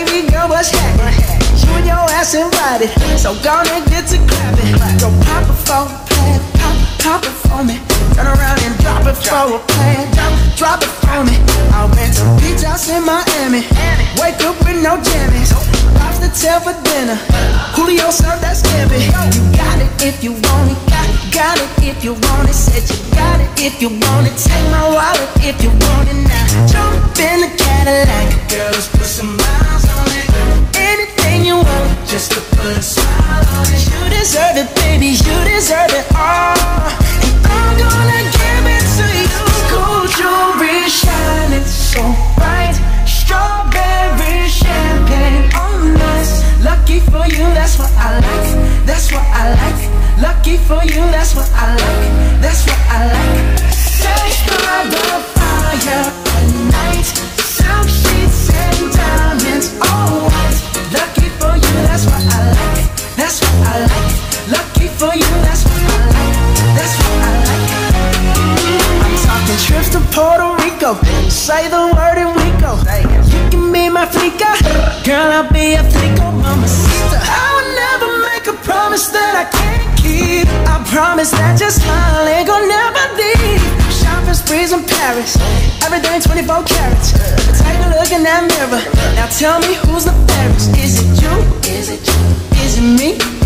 baby girl, what's happening? You and your ass invited, so gonna get to clapping. Go pop it for a plan, pop it for me. Turn around and drop it for a plan, drop it for me. I went to beach house in Miami, wake up with no jammies. Lobster tail for dinner, Julio served that scampi. You got it if you want it, got it if you want it. Said you got it if you want it. Take my wallet if you want it now. Jump in the Cadillac, girl, let's put some miles on it. Anything you want, just to put a smile on it. You deserve it, baby, you deserve it all. And I'm gonna give it to you. Gold jewelry shining so bright, strawberry champagne on us. Lucky for you, that's what I like, that's what I like. Lucky for you, that's what I like, that's what I like. Sex by the fire at night, silk sheets and diamonds, all white. Lucky for you, that's what I like, that's what I like. Lucky for you, that's what I like, that's what I like. I'm talking trips to Puerto Rico, say the word and we go. You can be my flica, girl, I'll be a flico, mamacita. I would never make a promise that I can't keep. I promise that your smile ain't gonna never leave. Shopping sprees in Paris, everything 24 carats. Take a look in that mirror, now tell me who's the fairest. Is it you? Is it you? Is it me?